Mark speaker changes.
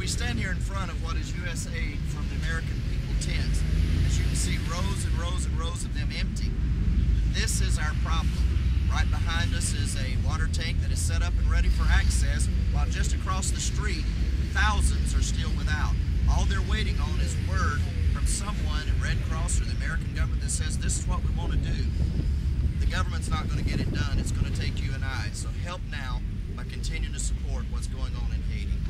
Speaker 1: we stand here in front of what is USAid from the American People tents. As you can see, rows and rows and rows of them empty. This is our problem. Right behind us is a water tank that is set up and ready for access, while just across the street, thousands are still without. All they're waiting on is word from someone at Red Cross or the American government that says this is what we want to do. The government's not going to get it done. It's going to take you and I. So help now by continuing to support what's going on in Haiti.